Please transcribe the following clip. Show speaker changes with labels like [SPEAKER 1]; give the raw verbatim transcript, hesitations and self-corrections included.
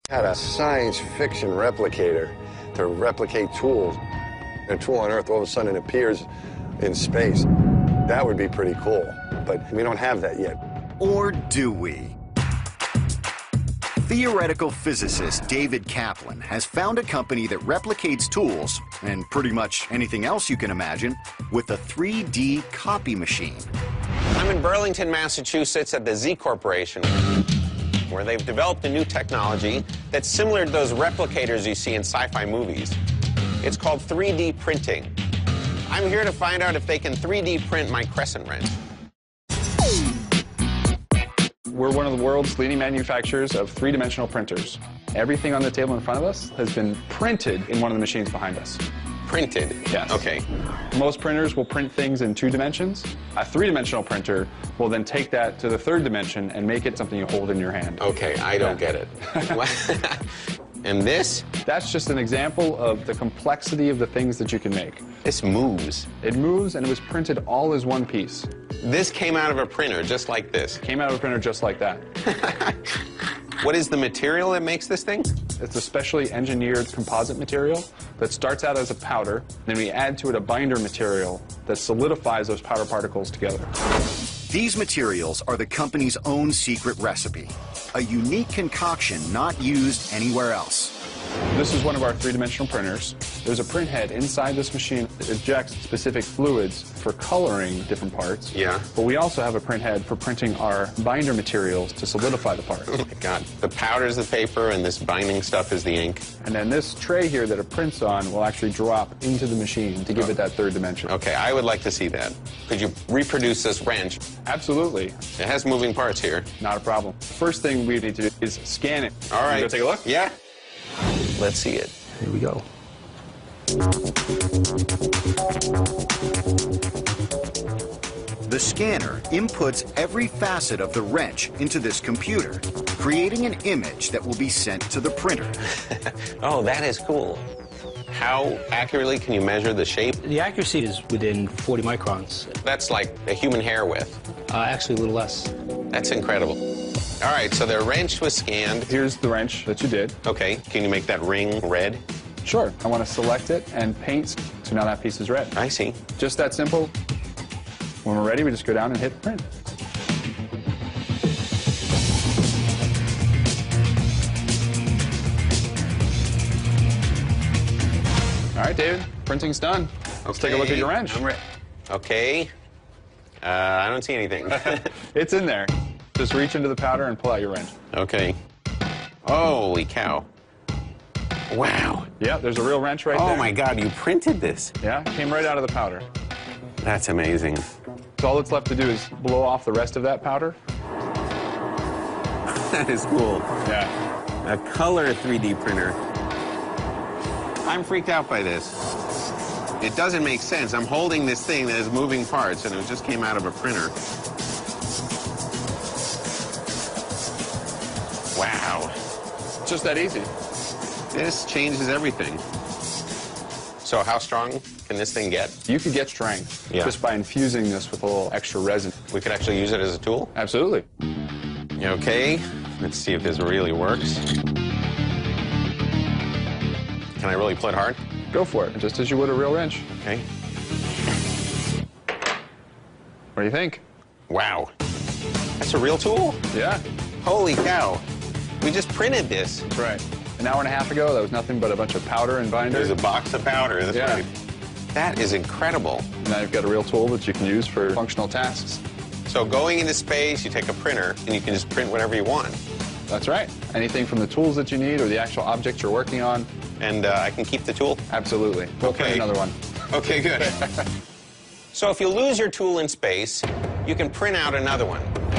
[SPEAKER 1] Had a science fiction replicator to replicate tools. A tool on Earth all of a sudden appears in space. That would be pretty cool, but we don't have that yet.
[SPEAKER 2] Or do we? Theoretical physicist David Kaplan has found a company that replicates tools, and pretty much anything else you can imagine, with a three D copy machine.
[SPEAKER 3] I'm in Burlington, Massachusetts at the Z Corporation, where they've developed a new technology that's similar to those replicators you see in sci-fi movies. It's called three D printing. I'm here to find out if they can three D print my crescent wrench.
[SPEAKER 4] We're one of the world's leading manufacturers of three-dimensional printers. Everything on the table in front of us has been printed in one of the machines behind us.
[SPEAKER 3] Printed?
[SPEAKER 4] Yes.
[SPEAKER 3] Okay.
[SPEAKER 4] Most printers will print things in two dimensions. A three-dimensional printer will then take that to the third dimension and make it something you hold in your hand.
[SPEAKER 3] Okay, I don't
[SPEAKER 4] Yeah.
[SPEAKER 3] get it. And this?
[SPEAKER 4] That's just an example of the complexity of the things that you can make.
[SPEAKER 3] This moves.
[SPEAKER 4] It moves, and it was printed all as one piece.
[SPEAKER 3] This came out of a printer, just like this.
[SPEAKER 4] Came out of a printer just like that.
[SPEAKER 3] What is the material that makes this thing?
[SPEAKER 4] It's a specially engineered composite material that starts out as a powder. Then we add to it a binder material that solidifies those powder particles together.
[SPEAKER 2] These materials are the company's own secret recipe, a unique concoction not used anywhere else.
[SPEAKER 4] This is one of our three-dimensional printers. There's a print head inside this machine that ejects specific fluids for coloring different parts.
[SPEAKER 3] Yeah.
[SPEAKER 4] But we also have a print head for printing our binder materials to solidify the parts.
[SPEAKER 3] Oh my God. The powder's the paper and this binding stuff is the ink.
[SPEAKER 4] And then this tray here that it prints on will actually drop into the machine to give
[SPEAKER 3] Oh.
[SPEAKER 4] it that third dimension.
[SPEAKER 3] Okay, I would like to see that. Could you reproduce this wrench?
[SPEAKER 4] Absolutely.
[SPEAKER 3] It has moving parts here.
[SPEAKER 4] Not a problem. First thing we need to do is scan it.
[SPEAKER 3] All right.
[SPEAKER 4] You go take a look?
[SPEAKER 3] Yeah. Let's see it.
[SPEAKER 4] Here we go.
[SPEAKER 2] The scanner inputs every facet of the wrench into this computer, creating an image that will be sent to the printer.
[SPEAKER 3] Oh, that is cool. How accurately can you measure the shape?
[SPEAKER 5] The accuracy is within forty microns.
[SPEAKER 3] That's like a human hair width.
[SPEAKER 5] Uh, actually, a little less.
[SPEAKER 3] That's incredible. All right, so the wrench was scanned.
[SPEAKER 4] Here's the wrench that you did.
[SPEAKER 3] Okay, can you make that ring red?
[SPEAKER 4] Sure. I want to select it and paint, so now that piece is red.
[SPEAKER 3] I see.
[SPEAKER 4] Just that simple. When we're ready, we just go down and hit print. All right, David, printing's done. Let's take a look at your wrench.
[SPEAKER 3] I'm re- okay. Uh, I don't see anything.
[SPEAKER 4] It's in there. Just reach into the powder and pull out your wrench.
[SPEAKER 3] Okay. Holy cow. Wow.
[SPEAKER 4] Yeah, there's a real wrench right
[SPEAKER 3] Oh
[SPEAKER 4] there.
[SPEAKER 3] my God, you printed this.
[SPEAKER 4] Yeah, it came right out of the powder.
[SPEAKER 3] That's amazing.
[SPEAKER 4] So all that's left to do is blow off the rest of that powder.
[SPEAKER 3] That is cool.
[SPEAKER 4] Yeah.
[SPEAKER 3] A color three D printer. I'm freaked out by this. It doesn't make sense. I'm holding this thing that has moving parts, and it just came out of a printer. Wow.
[SPEAKER 4] It's just that easy.
[SPEAKER 3] This changes everything. So how strong can this thing get?
[SPEAKER 4] You could get strength
[SPEAKER 3] Yeah.
[SPEAKER 4] just by infusing this with a little extra resin.
[SPEAKER 3] We could actually use it as a tool?
[SPEAKER 4] Absolutely.
[SPEAKER 3] Okay, let's see if this really works. Can I really pull it hard?
[SPEAKER 4] Go for it, just as you would a real wrench.
[SPEAKER 3] Okay.
[SPEAKER 4] What do you think?
[SPEAKER 3] Wow. That's a real tool?
[SPEAKER 4] Yeah,
[SPEAKER 3] Holy cow. We just printed this.
[SPEAKER 4] that's right. An hour and a half ago, that was nothing but a bunch of powder and binder.
[SPEAKER 3] There's a box of powder. That's
[SPEAKER 4] Yeah.
[SPEAKER 3] right. That is incredible.
[SPEAKER 4] Now you've got a real tool that you can use for functional tasks.
[SPEAKER 3] So going into space, you take a printer, and you can just print whatever you want.
[SPEAKER 4] That's right. Anything from the tools that you need or the actual object you're working on.
[SPEAKER 3] And uh, I can keep the tool?
[SPEAKER 4] Absolutely. We'll
[SPEAKER 3] Okay.
[SPEAKER 4] print another one.
[SPEAKER 3] Okay, good. So if you lose your tool in space, you can print out another one.